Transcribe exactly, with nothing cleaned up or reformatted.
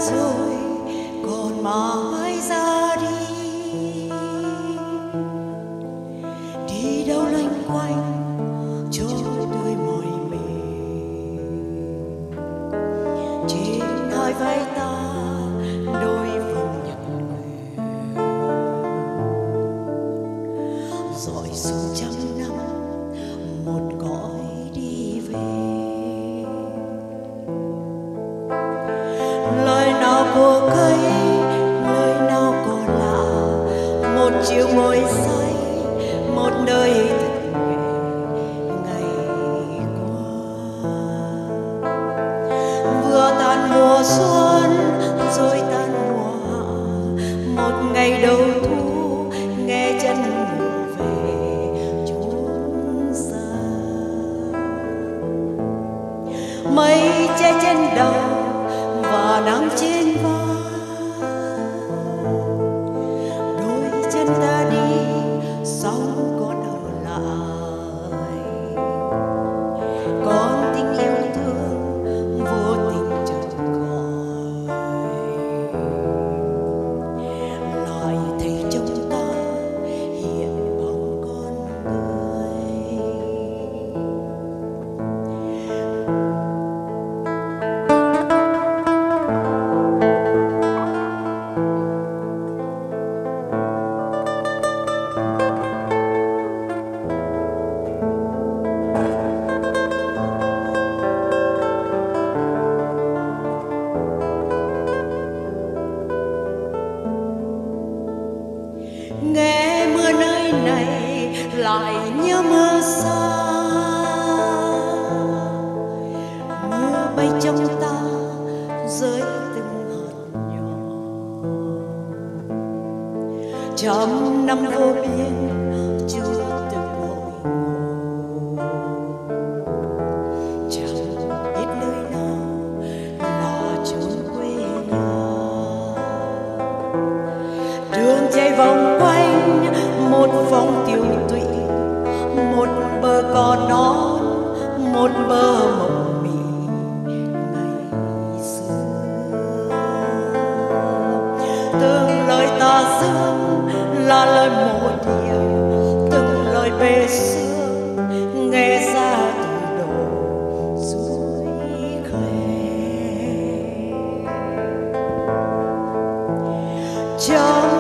rồi còn mãi ra đi, đi đâu loanh quanh cho tôi mỏi mệt. Trên hai vai ta đôi vòng nhật nguyệt, dọi xuống trăm năm một cõi đi về. Lời nào của cây, lời nào của lạ, một chiều ngồi say, một nơi thật nguyện ngày qua. Vừa tàn mùa xuân rồi tàn mùa hạ, một ngày đầu thu nghe chân ngựa về chốn xa. Mây che trên đầu và nắng trên vai, đôi chân ta đi sóng còn ở lại. Còn tình yêu thương vô tình chợt gọi, lại thấy trong ta hiện bóng con người. Nghe mưa nơi này lại như mưa xa, mưa bay trong ta rơi từng hạt nhỏ. Trăm năm vô biên chưa từng hồi ngộ, chẳng biết nơi nào là chốn quê nhà. Đường chạy vòng quanh một vòng tiêu tụy, một bờ cỏ non, một bờ mộng mị ngày xưa. Từng lời ta dương là lời mộ điều, từng lời bề xưa nghe ra từ đầu suối khê. Trong